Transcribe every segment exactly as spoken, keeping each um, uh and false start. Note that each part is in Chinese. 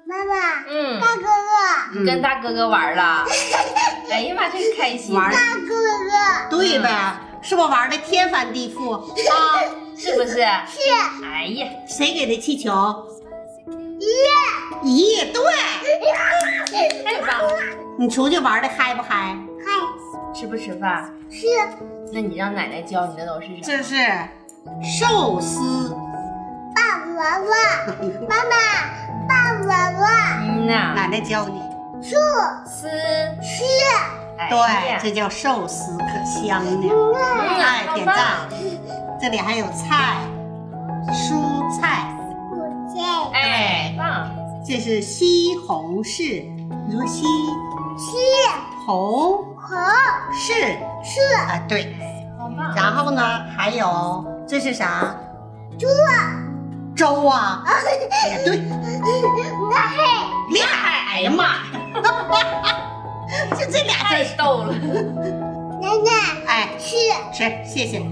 妈妈， 嗯， 大哥哥， 你跟大哥哥玩了。哎呀妈，真开心！ 大哥哥， 对呗，是不是玩的天翻地覆啊？是不是？是。哎呀， 谁给的气球？ 爷， 咦，对， 太棒了！ 你出去玩的嗨不嗨？ 嗨， 吃不吃饭？ 吃。 那你让奶奶教你的都是什么？ 这是寿司。 大鹅鹅，妈妈，大鹅鹅。 嗯呐， 奶奶教你。 寿司司。 对，这叫寿司，可香呢。 嗯， 哎，点赞。 嗯、 这里还有菜，蔬菜。 哎，棒！ 这是西红柿，你说西西红红柿柿啊，对。 好棒！ 然后呢，还有这是啥？ 猪粥啊。也对。 那嘿， 厉害！哎呀妈呀！就这俩太逗了。 奶奶， 哎， 吃吃，谢谢。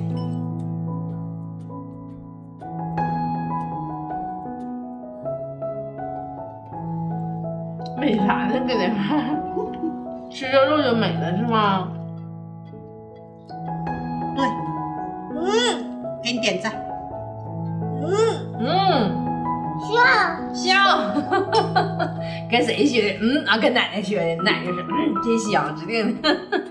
为啥呢？这得吃着肉就美了是吗？ 对， 嗯， 给你点赞。 嗯嗯， 香香。跟谁学的？嗯啊，跟奶奶学的。奶奶就是嗯，真香，指定的。